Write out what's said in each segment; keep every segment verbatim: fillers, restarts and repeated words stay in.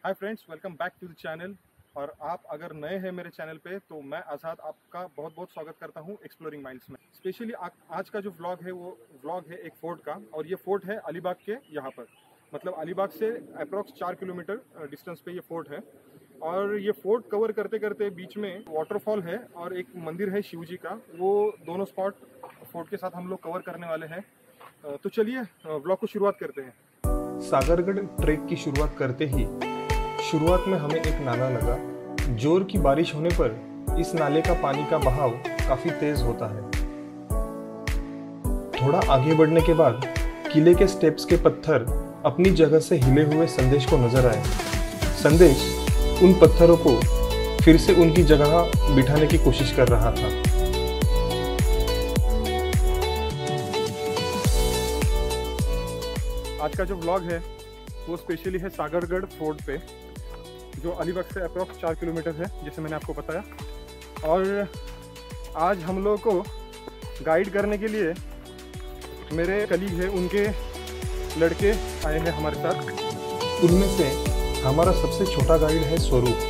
Hi friends, welcome back to the channel. और आप अगर नए हैं मेरे चैनल पे तो मैं आज़ाद आपका बहुत बहुत स्वागत करता हूं एक्सप्लोरिंग माइंड्स में। स्पेशली आज का जो व्लॉग है वो व्लॉग है एक फोर्ट का, और ये फोर्ट है अलीबाग के यहाँ पर, मतलब अलीबाग से अप्रॉक्स चार किलोमीटर डिस्टेंस पे ये फोर्ट है। और ये फोर्ट कवर करते करते बीच में वाटरफॉल है और एक मंदिर है शिव जी का, वो दोनों स्पॉट फोर्ट के साथ हम लोग कवर करने वाले हैं। तो चलिए व्लॉग को शुरुआत करते हैं। सागरगढ़ ट्रेक की शुरुआत करते ही शुरुआत में हमें एक नाला लगा। जोर की बारिश होने पर इस नाले का पानी का बहाव काफी तेज होता है। थोड़ा आगे बढ़ने के बाद किले के स्टेप्स के पत्थर अपनी जगह से हिले हुए संदेश को नजर आए। संदेश उन पत्थरों को फिर से उनकी जगह बिठाने की कोशिश कर रहा था। आज का जो व्लॉग है वो स्पेशली है सागरगढ़ फोर्ट पे, जो अलीबाग से अप्रॉक्स चार किलोमीटर है, जैसे मैंने आपको बताया। और आज हम लोगों को गाइड करने के लिए मेरे कलीग हैं, उनके लड़के आए हैं हमारे साथ। उनमें से हमारा सबसे छोटा गाइड है स्वरूप।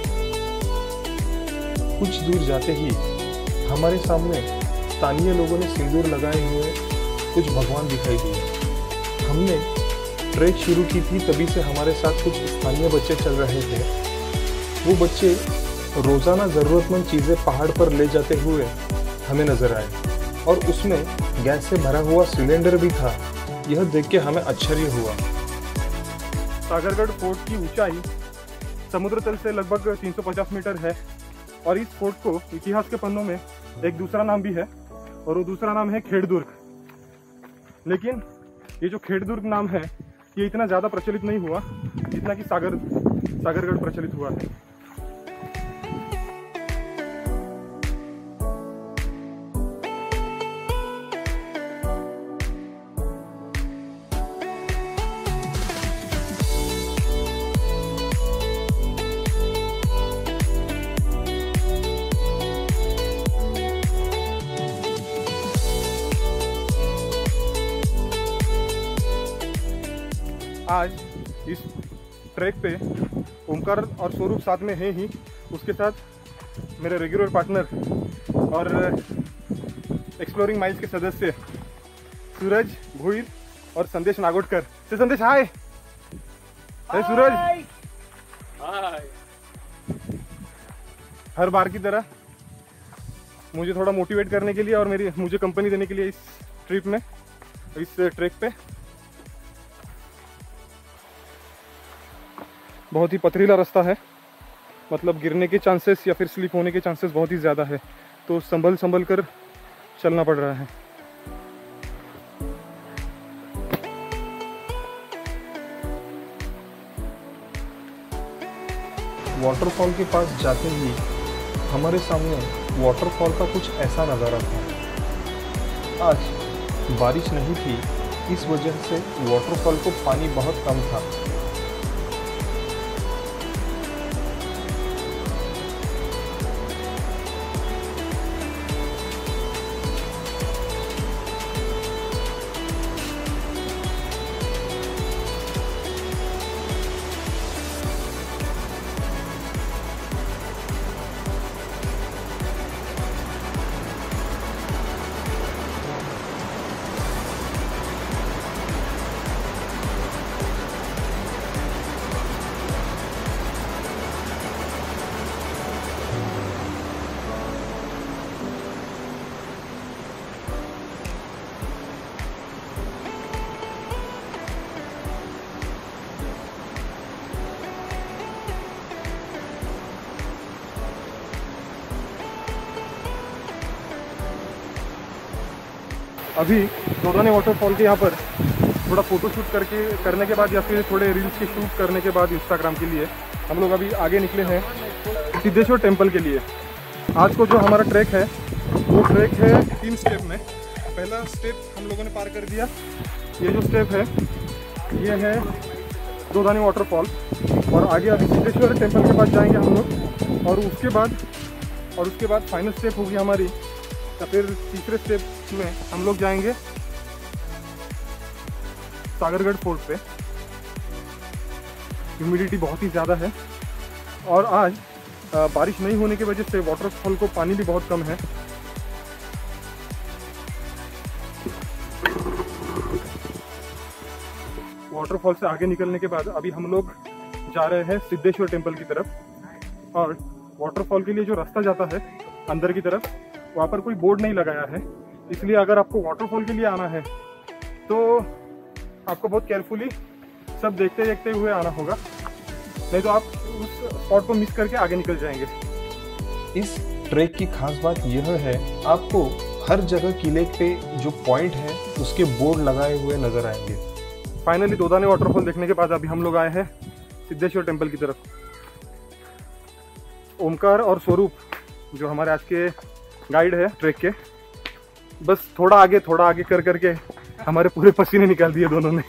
कुछ दूर जाते ही हमारे सामने स्थानीय लोगों ने सिंदूर लगाए हुए कुछ भगवान दिखाई दिए। हमने ट्रैक शुरू की थी, तभी से हमारे साथ कुछ स्थानीय बच्चे चल रहे थे। वो बच्चे रोजाना ज़रूरतमंद चीज़ें पहाड़ पर ले जाते हुए हमें नजर आए, और उसमें गैस से भरा हुआ सिलेंडर भी था। यह देख के हमें आश्चर्य हुआ। सागरगढ़ फोर्ट की ऊंचाई समुद्र तल से लगभग तीन सौ पचास मीटर है, और इस फोर्ट को इतिहास के पन्नों में एक दूसरा नाम भी है, और वो दूसरा नाम है खेड़दुर्ग। लेकिन ये जो खेड़दुर्ग नाम है ये इतना ज़्यादा प्रचलित नहीं हुआ जितना कि सागर सागरगढ़ प्रचलित हुआ है। आज इस ट्रैक पे ओमकार और स्वरूप साथ में है ही, उसके साथ मेरे रेगुलर पार्टनर और एक्सप्लोरिंग माइल्स के सदस्य सूरज भुईर और संदेश नागोटकर। से संदेश हाय। हाय सूरज। हाय। हर बार की तरह मुझे थोड़ा मोटिवेट करने के लिए और मेरी मुझे कंपनी देने के लिए इस ट्रिप में, इस ट्रैक पे बहुत ही पथरीला रास्ता है, मतलब गिरने के चांसेस या फिर स्लिप होने के चांसेस बहुत ही ज़्यादा है, तो संभल संभल कर चलना पड़ रहा है। वाटरफॉल के पास जाते ही हमारे सामने वाटरफॉल का कुछ ऐसा नज़ारा था। आज बारिश नहीं थी, इस वजह से वाटरफॉल को पानी बहुत कम था। अभी दोराने वाटरफॉल के यहाँ पर थोड़ा फोटो शूट करके करने के बाद या फिर थोड़े रील्स के शूट करने के बाद इंस्टाग्राम के लिए हम लोग अभी आगे निकले हैं सिद्धेश्वर टेम्पल के लिए। आज को जो हमारा ट्रैक है वो ट्रैक है तीन स्टेप में। पहला स्टेप हम लोगों ने पार कर दिया। ये जो स्टेप है ये है दोराने वाटरफॉल, और आगे अभी सिद्धेश्वर टेम्पल के पास जाएंगे हम लोग, और उसके बाद और उसके बाद फाइनल स्टेप होगी हमारी, या फिर तीसरे स्टेप में हम लोग जाएंगे सागरगढ़ फोर्ट पे। ह्यूमिडिटी बहुत ही ज़्यादा है और आज बारिश नहीं होने की वजह से वाटरफॉल को पानी भी बहुत कम है। वाटरफॉल से आगे निकलने के बाद अभी हम लोग जा रहे हैं सिद्धेश्वर टेम्पल की तरफ। और वाटरफॉल के लिए जो रास्ता जाता है अंदर की तरफ, वहाँ पर कोई बोर्ड नहीं लगाया है, इसलिए अगर आपको वाटरफॉल के लिए आना है तो आपको बहुत केयरफुली सब देखते देखते हुए आना होगा, नहीं तो आप उस स्पॉट को मिस करके आगे निकल जाएंगे। इस ट्रैक की खास बात यह है, आपको हर जगह किले पे जो पॉइंट है उसके बोर्ड लगाए हुए नजर आएंगे। फाइनली दोदाने वाटरफॉल देखने के बाद अभी हम लोग आए हैं सिद्धेश्वर टेम्पल की तरफ। ओमकार और स्वरूप जो हमारे आज के गाइड है ट्रैक के, बस थोड़ा आगे थोड़ा आगे कर करके हमारे पूरे पसीने निकाल दिए दोनों ने।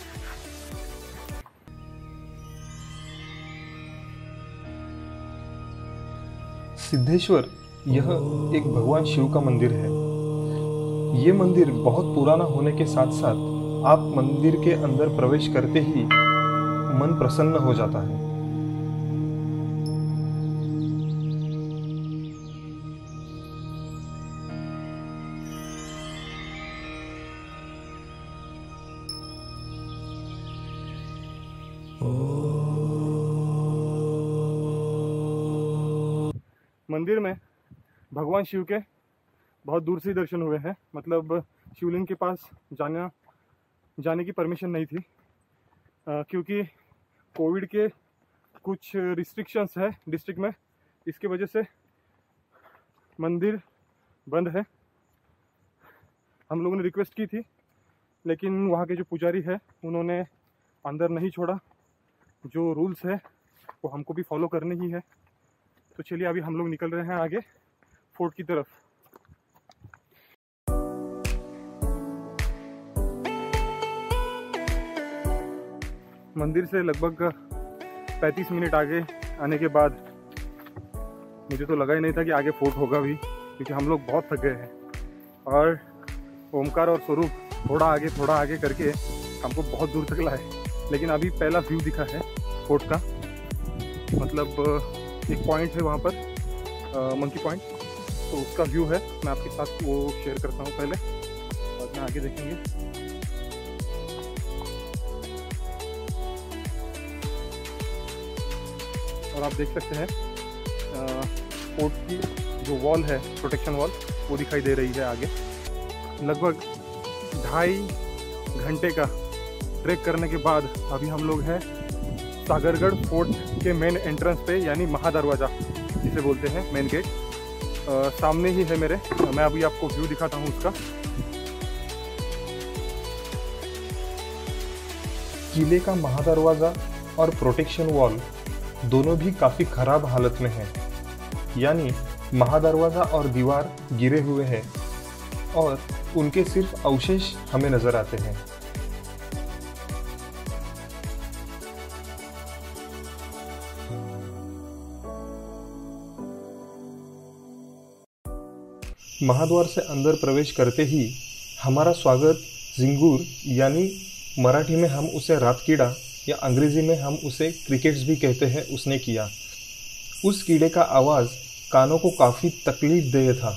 सिद्धेश्वर यह एक भगवान शिव का मंदिर है। ये मंदिर बहुत पुराना होने के साथ साथ आप मंदिर के अंदर प्रवेश करते ही मन प्रसन्न हो जाता है। मंदिर में भगवान शिव के बहुत दूर से ही दर्शन हुए हैं, मतलब शिवलिंग के पास जाना जाने की परमिशन नहीं थी आ, क्योंकि कोविड के कुछ रिस्ट्रिक्शंस है डिस्ट्रिक्ट में, इसके वजह से मंदिर बंद है। हम लोगों ने रिक्वेस्ट की थी लेकिन वहाँ के जो पुजारी है उन्होंने अंदर नहीं छोड़ा। जो रूल्स है वो हमको भी फॉलो करने ही है। तो चलिए अभी हम लोग निकल रहे हैं आगे फोर्ट की तरफ। मंदिर से लगभग पैंतीस मिनट आगे आने के बाद मुझे तो लगा ही नहीं था कि आगे फोर्ट होगा भी, क्योंकि हम लोग बहुत थक गए हैं। और ओमकार और स्वरूप थोड़ा आगे थोड़ा आगे करके हमको बहुत दूर तक लाए, लेकिन अभी पहला व्यू दिखा है फोर्ट का। मतलब एक पॉइंट है वहाँ पर मंकी पॉइंट, तो उसका व्यू है, मैं आपके साथ वो शेयर करता हूँ पहले, बाद में आगे देखेंगे। और आप देख सकते हैं फोर्ट की जो वॉल है, प्रोटेक्शन वॉल, वो दिखाई दे रही है आगे। लगभग ढाई घंटे का ट्रैक करने के बाद अभी हम लोग हैं सागरगढ़ फोर्ट के मेन एंट्रेंस पे, यानी महादरवाजा जिसे बोलते हैं, मेन गेट आ, सामने ही है मेरे। मैं अभी आपको व्यू दिखाता हूँ उसका। किले का महादरवाजा और प्रोटेक्शन वॉल दोनों भी काफी खराब हालत में हैं। यानी महादरवाजा और दीवार गिरे हुए हैं और उनके सिर्फ अवशेष हमें नजर आते हैं। महाद्वार से अंदर प्रवेश करते ही हमारा स्वागत जिंगूर, यानी मराठी में हम उसे रातकीड़ा या अंग्रेजी में हम उसे क्रिकेट्स भी कहते हैं, उसने किया। उस कीड़े का आवाज कानों को काफी तकलीफ देह था।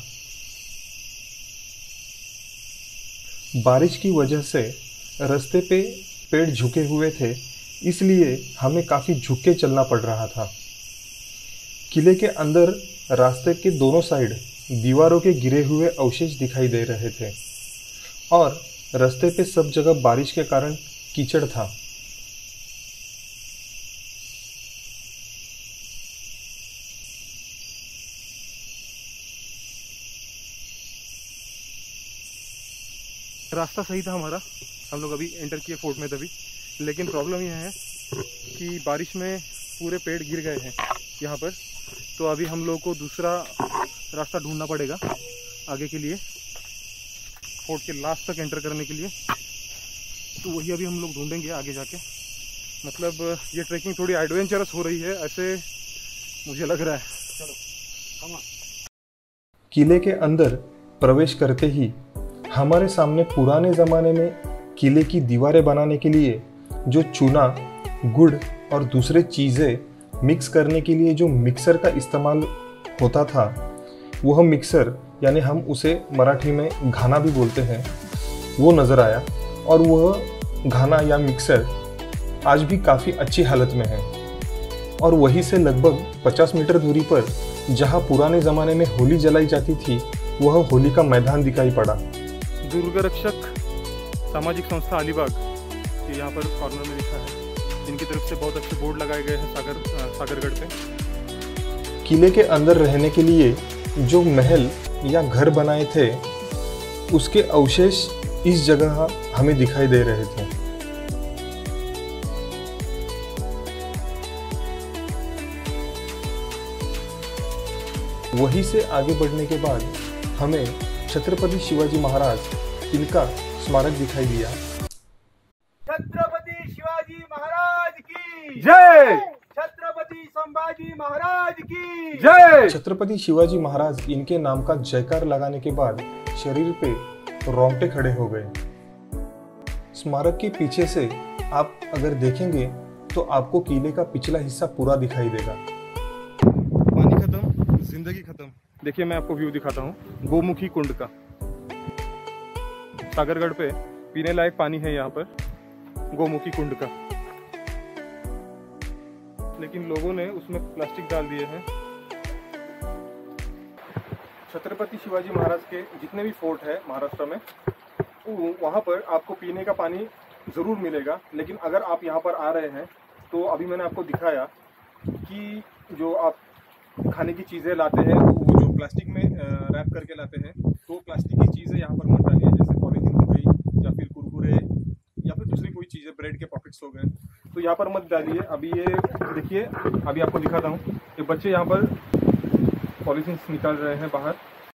बारिश की वजह से रास्ते पे पेड़ झुके हुए थे, इसलिए हमें काफी झुक के चलना पड़ रहा था। किले के अंदर रास्ते के दोनों साइड दीवारों के गिरे हुए अवशेष दिखाई दे रहे थे और रास्ते पे सब जगह बारिश के कारण कीचड़ था। रास्ता सही था हमारा, हम लोग अभी एंटर किए फोर्ट में तभी, लेकिन प्रॉब्लम यह है कि बारिश में पूरे पेड़ गिर गए हैं यहाँ पर। तो अभी हम लोग को दूसरा रास्ता ढूंढना पड़ेगा आगे के लिए, फोर्ट के लास्ट तक एंटर करने के लिए। तो वही अभी हम लोग ढूंढेंगे आगे जाके। मतलब ये ट्रैकिंग थोड़ी एडवेंचरस हो रही है ऐसे मुझे लग रहा है। चलो। किले के अंदर प्रवेश करते ही हमारे सामने पुराने ज़माने में किले की दीवारें बनाने के लिए जो चूना, गुड़ और दूसरे चीज़ें मिक्स करने के लिए जो मिक्सर का इस्तेमाल होता था, वह मिक्सर यानी हम उसे मराठी में घाना भी बोलते हैं, वो नज़र आया। और वह घाना या मिक्सर आज भी काफ़ी अच्छी हालत में है। और वहीं से लगभग पचास मीटर दूरी पर जहाँ पुराने ज़माने में होली जलाई जाती थी, वह होली का मैदान दिखाई पड़ा। दुर्ग रक्षक सामाजिक संस्था अलीबाग ये यहाँ पर कॉर्नर में लिखा है, जिनकी तरफ से बहुत अच्छे बोर्ड लगाए गए हैं सागर सागरगढ़ पे। किले के अंदर रहने के लिए जो महल या घर बनाए थे, उसके अवशेष इस जगह हमें दिखाई दे रहे थे। वहीं से आगे बढ़ने के बाद हमें छत्रपति शिवाजी महाराज इनका स्मारक दिखाई दिया। छत्रपति शिवाजी महाराज की जय, छत्रपति संभाजी महाराज की जय। छत्रपति शिवाजी महाराज इनके नाम का जयकार लगाने के बाद शरीर पे रोंगटे खड़े हो गए। स्मारक के पीछे से आप अगर देखेंगे तो आपको किले का पिछला हिस्सा पूरा दिखाई देगा। पानी खत्म, जिंदगी खत्म। देखिए मैं आपको व्यू दिखाता हूँ गोमुखी कुंड का। सागरगढ़ पे पीने लायक पानी है यहाँ पर गोमुखी कुंड का, लेकिन लोगों ने उसमें प्लास्टिक डाल दिए हैं। छत्रपति शिवाजी महाराज के जितने भी फोर्ट है महाराष्ट्र में, वहाँ पर आपको पीने का पानी ज़रूर मिलेगा। लेकिन अगर आप यहाँ पर आ रहे हैं तो अभी मैंने आपको दिखाया कि जो आप खाने की चीज़ें लाते हैं वो जो प्लास्टिक में रैप करके लाते हैं, तो प्लास्टिक की चीज़ें यहाँ पर मत डालिए, जैसे पॉलीथीन हो गई या फिर कुरकुरे या फिर दूसरी कोई चीज़ें, ब्रेड के पॉकेट्स हो गए, तो यहाँ पर मत डालिए। अभी ये देखिए, अभी आपको दिखाता हूँ, ये बच्चे यहाँ पर पॉलीथीन निकाल रहे हैं बाहर।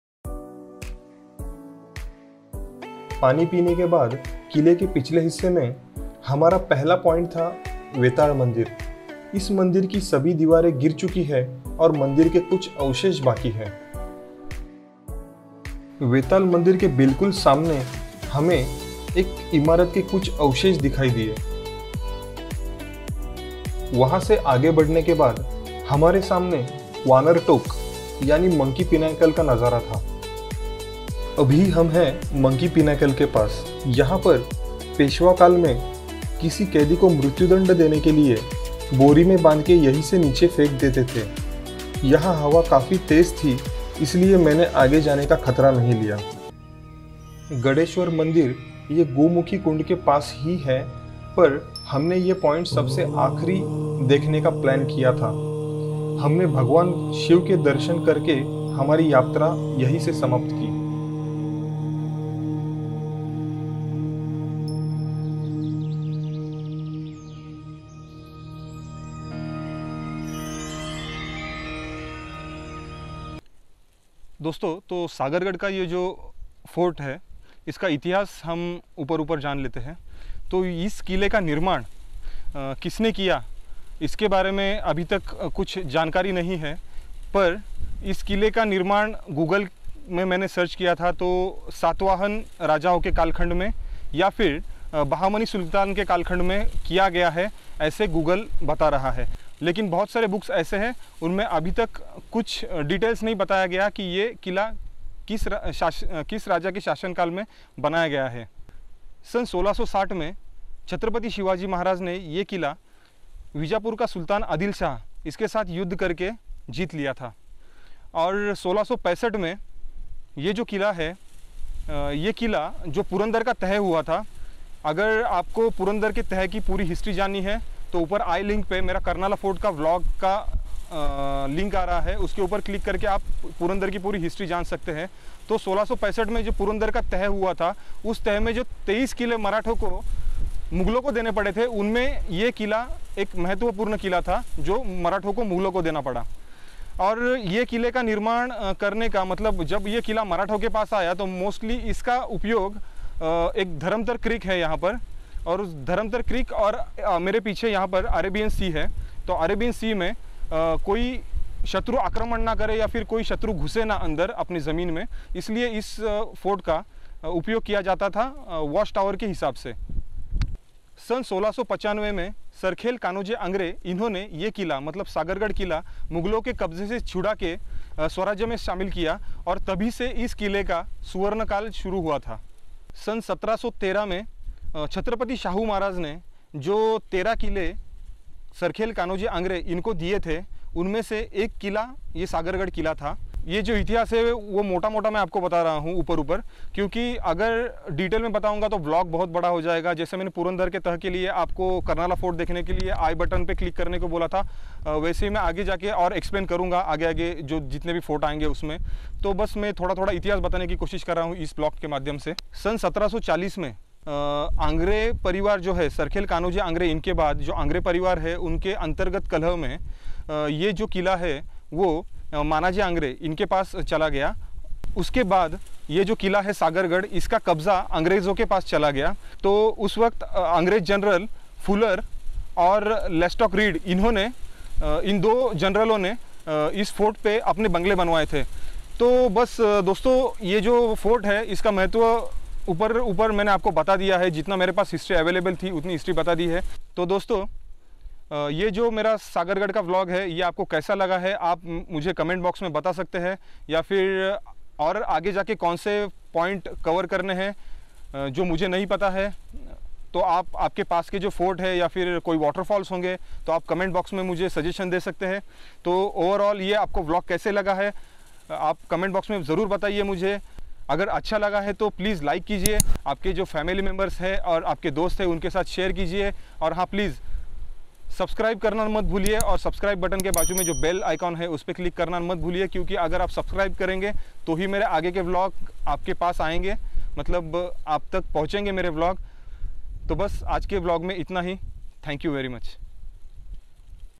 पानी पीने के बाद किले के पिछले हिस्से में हमारा पहला पॉइंट था वेताल मंदिर। इस मंदिर की सभी दीवारें गिर चुकी है और मंदिर के कुछ अवशेष बाकी हैं। वेताल मंदिर के बिल्कुल सामने हमें एक इमारत के कुछ अवशेष दिखाई दिए। वहां से आगे बढ़ने के बाद हमारे सामने वानर टोक यानी मंकी पिनाकल का नजारा था। अभी हम हैं मंकी पिनाकल के पास। यहाँ पर पेशवा काल में किसी कैदी को मृत्युदंड देने के लिए बोरी में बांध के यहीं से नीचे फेंक देते थे। यहाँ हवा काफ़ी तेज थी, इसलिए मैंने आगे जाने का खतरा नहीं लिया। गणेश्वर मंदिर ये गोमुखी कुंड के पास ही है, पर हमने ये पॉइंट सबसे आखिरी देखने का प्लान किया था। हमने भगवान शिव के दर्शन करके हमारी यात्रा यहीं से समाप्त की। दोस्तों, तो सागरगढ़ का ये जो फोर्ट है, इसका इतिहास हम ऊपर ऊपर जान लेते हैं। तो इस किले का निर्माण किसने किया, इसके बारे में अभी तक कुछ जानकारी नहीं है, पर इस किले का निर्माण गूगल में मैंने सर्च किया था तो सातवाहन राजाओं के कालखंड में या फिर बहामनी सुल्तान के कालखंड में किया गया है, ऐसे गूगल बता रहा है। लेकिन बहुत सारे बुक्स ऐसे हैं उनमें अभी तक कुछ डिटेल्स नहीं बताया गया कि ये किला किस रा, शास, किस राजा के शासनकाल में बनाया गया है। सन सोलह सौ साठ में छत्रपति शिवाजी महाराज ने ये किला विजापुर का सुल्तान आदिल शाह इसके साथ युद्ध करके जीत लिया था। और सोलह सौ पैंसठ में ये जो किला है, ये किला जो पुरंदर का तह हुआ था, अगर आपको पुरंदर के तह की पूरी हिस्ट्री जाननी है तो ऊपर आई लिंक पे मेरा कर्नाला फोर्ट का व्लॉग का आ, लिंक आ रहा है, उसके ऊपर क्लिक करके आप पुरंदर की पूरी हिस्ट्री जान सकते हैं। तो सोलह सौ पैंसठ में जो पुरंदर का तह हुआ था, उस तह में जो तेईस किले मराठों को मुगलों को देने पड़े थे, उनमें ये किला एक महत्वपूर्ण किला था जो मराठों को मुगलों को देना पड़ा। और ये किले का निर्माण करने का मतलब, जब ये किला मराठों के पास आया तो मोस्टली इसका उपयोग एक धर्मतर क्रीक है यहाँ पर, और उस धर्मतर क्रीक और मेरे पीछे यहाँ पर अरेबियन सी है। तो अरेबियन सी में कोई शत्रु आक्रमण ना करे या फिर कोई शत्रु घुसे ना अंदर अपनी ज़मीन में, इसलिए इस फोर्ट का उपयोग किया जाता था वॉच टावर के हिसाब से। सन सोलह सौ पचानवे में सरखेल कान्होजी आंग्रे इन्होंने ये किला मतलब सागरगढ़ किला मुगलों के कब्जे से छुड़ा के स्वराज्य में शामिल किया और तभी से इस किले का सुवर्णकाल शुरू हुआ था। सन सत्रह सौ तेरह में छत्रपति शाहू महाराज ने जो तेरह किले सरखेल कान्होजी आंग्रे इनको दिए थे उनमें से एक किला ये सागरगढ़ किला था। ये जो इतिहास है वो मोटा मोटा मैं आपको बता रहा हूँ ऊपर ऊपर, क्योंकि अगर डिटेल में बताऊंगा तो व्लॉग बहुत बड़ा हो जाएगा। जैसे मैंने पुरंदर के तह के लिए आपको कर्नाला फोर्ट देखने के लिए आई बटन पे क्लिक करने को बोला था, वैसे ही मैं आगे जाके और एक्सप्लेन करूँगा आगे आगे जो जितने भी फोर्ट आएंगे उसमें। तो बस मैं थोड़ा थोड़ा इतिहास बताने की कोशिश कर रहा हूँ इस ब्लॉग के माध्यम से। सन सत्रह सौ चालीस में आंग्रे परिवार जो है सरखेल कान्होजी आंग्रे, इनके बाद जो आंग्रे परिवार है उनके अंतर्गत कलह में ये जो किला है वो मानाजी आंग्रे इनके पास चला गया। उसके बाद ये जो किला है सागरगढ़, इसका कब्ज़ा अंग्रेज़ों के पास चला गया। तो उस वक्त अंग्रेज जनरल फुलर और लेस्टॉक रीड इन्होंने इन दो जनरलों ने इस फोर्ट पे अपने बंगले बनवाए थे। तो बस दोस्तों ये जो फोर्ट है इसका महत्व ऊपर ऊपर मैंने आपको बता दिया है, जितना मेरे पास हिस्ट्री अवेलेबल थी उतनी हिस्ट्री बता दी है। तो दोस्तों ये जो मेरा सागरगढ़ का व्लॉग है ये आपको कैसा लगा है आप मुझे कमेंट बॉक्स में बता सकते हैं, या फिर और आगे जाके कौन से पॉइंट कवर करने हैं जो मुझे नहीं पता है। तो आप आपके पास के जो फोर्ट है या फिर कोई वाटरफॉल्स होंगे तो आप कमेंट बॉक्स में मुझे सजेशन दे सकते हैं। तो ओवरऑल ये आपको व्लॉग कैसे लगा है आप कमेंट बॉक्स में ज़रूर बताइए मुझे। अगर अच्छा लगा है तो प्लीज़ लाइक कीजिए, आपके जो फैमिली मेम्बर्स हैं और आपके दोस्त हैं उनके साथ शेयर कीजिए, और हाँ प्लीज़ सब्सक्राइब करना मत भूलिए, और सब्सक्राइब बटन के बाजू में जो बेल आइकॉन है उस पर क्लिक करना मत भूलिए, क्योंकि अगर आप सब्सक्राइब करेंगे तो ही मेरे आगे के व्लॉग आपके पास आएंगे, मतलब आप तक पहुंचेंगे मेरे व्लॉग। तो बस आज के व्लॉग में इतना ही। Thank you very much.